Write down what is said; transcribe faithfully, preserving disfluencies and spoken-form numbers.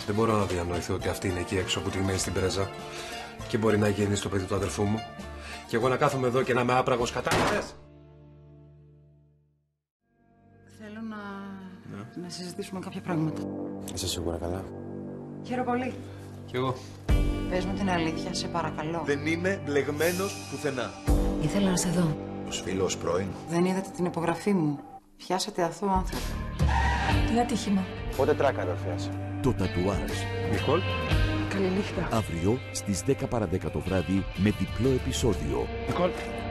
Δεν μπορώ να διανοηθώ ότι αυτή είναι εκεί έξω που τιμμένη στην πρέζα και μπορεί να γίνει στο παιδί του αδελφού μου. Και εγώ να κάθομαι εδώ και να είμαι άπραγος, κατάλαβες. Θέλω να... Ναι. να συζητήσουμε κάποια πράγματα. Είσαι σίγουρα καλά? Χαίρομαι πολύ. Κι εγώ. Πες μου την αλήθεια, σε παρακαλώ. Δεν είμαι μπλεγμένος πουθενά. Ήθελα να σε δω. Ως φίλο, ως πρώην. Δεν είδατε την υπογραφή μου. Πιάσατε αθώο άνθρωπο. Τι ατύχημα. Πότε τράκα δορφιάς. Το Τατουάζ. Νικόλ. Καληνύχτα. Αύριο στις δέκα παρά δέκα το βράδυ με διπλό επεισόδιο. Νικόλ.